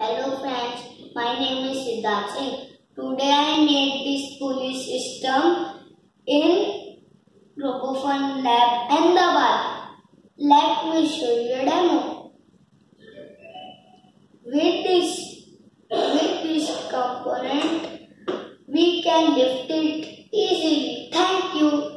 Hello friends, my name is Sidharth Singh. Today I made this pulley system in Robofun Lab, Ahmedabad. Let me show you a demo. With this component, we can lift it easily. Thank you.